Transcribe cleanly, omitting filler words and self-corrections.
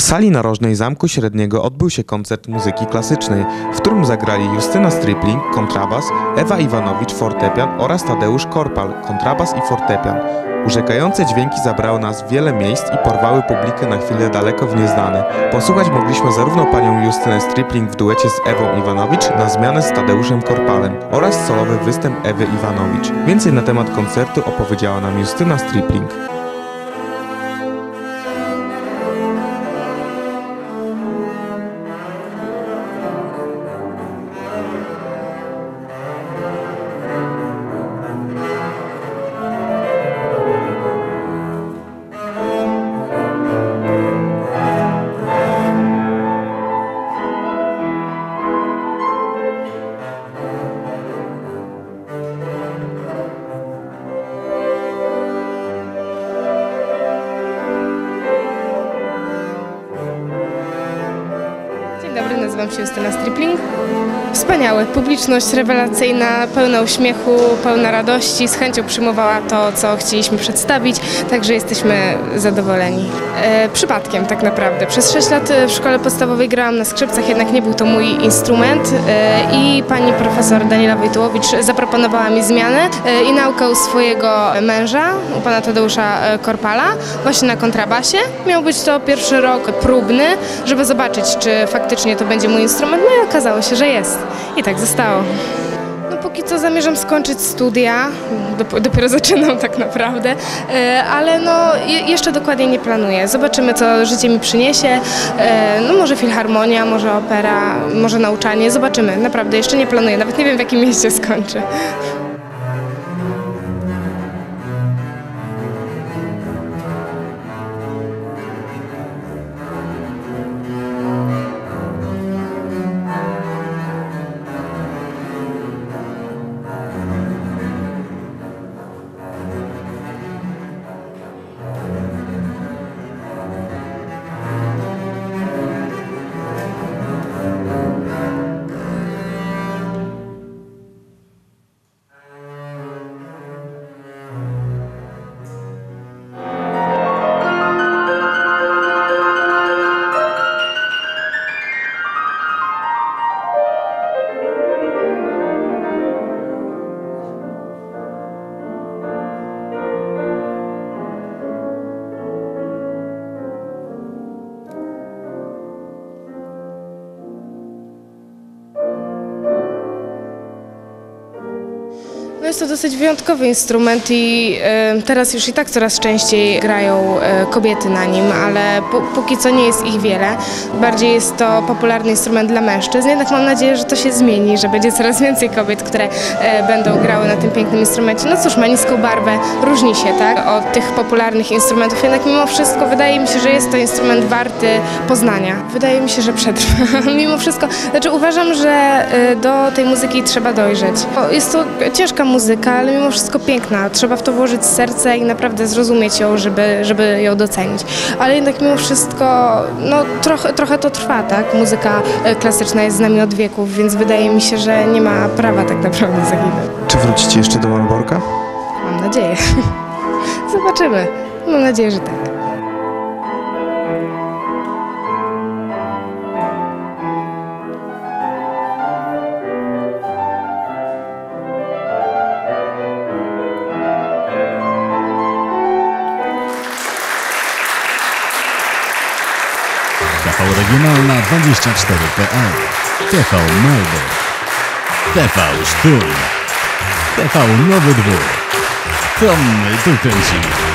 sali narożnej Zamku Średniego odbył się koncert muzyki klasycznej, w którym zagrali Justyna Stripling, kontrabas, Ewa Iwanowicz, fortepian oraz Tadeusz Korpal, kontrabas i fortepian. Urzekające dźwięki zabrały nas w wiele miejsc i porwały publikę na chwilę daleko w nieznane. Posłuchać mogliśmy zarówno panią Justynę Stripling w duecie z Ewą Iwanowicz na zmianę z Tadeuszem Korpalem oraz solowy występ Ewy Iwanowicz. Więcej na temat koncertu opowiedziała nam Justyna Stripling. Dzień dobry, nazywam się Justyna Stripling. Wspaniały, publiczność rewelacyjna, pełna uśmiechu, pełna radości, z chęcią przyjmowała to, co chcieliśmy przedstawić, także jesteśmy zadowoleni. Przypadkiem tak naprawdę. Przez 6 lat w szkole podstawowej grałam na skrzypcach, jednak nie był to mój instrument i pani profesor Daniela Wojtułowicz zaproponowała mi zmianę i naukę u swojego męża, u pana Tadeusza Korpala, właśnie na kontrabasie. Miał być to pierwszy rok próbny, żeby zobaczyć, czy faktycznie to będzie mój instrument, no i okazało się, że jest. I tak zostało. No póki co zamierzam skończyć studia, dopiero zaczynam tak naprawdę, ale no jeszcze dokładnie nie planuję. Zobaczymy, co życie mi przyniesie, no może filharmonia, może opera, może nauczanie, zobaczymy. Naprawdę jeszcze nie planuję, nawet nie wiem, w jakim mieście skończę. No jest to dosyć wyjątkowy instrument i teraz już i tak coraz częściej grają kobiety na nim, ale póki co nie jest ich wiele. Bardziej jest to popularny instrument dla mężczyzn, jednak mam nadzieję, że to się zmieni, że będzie coraz więcej kobiet, które będą grały na tym pięknym instrumencie. No cóż, ma niską barwę, różni się tak od tych popularnych instrumentów, jednak mimo wszystko wydaje mi się, że jest to instrument warty poznania. Wydaje mi się, że przetrwa. Mimo wszystko, znaczy uważam, że do tej muzyki trzeba dojrzeć. Jest to ciężka muzyka, ale mimo wszystko piękna. Trzeba w to włożyć serce i naprawdę zrozumieć ją, żeby ją docenić. Ale jednak mimo wszystko, no trochę to trwa, tak? Muzyka klasyczna jest z nami od wieków, więc wydaje mi się, że nie ma prawa tak naprawdę zaginąć. Czy wrócicie jeszcze do Malborka? Mam nadzieję. Zobaczymy. Mam nadzieję, że tak. TV Regionalna 24.pl, TV Malbork, TV Sztum, TV Nowy Dwór. To my tu kręcimy.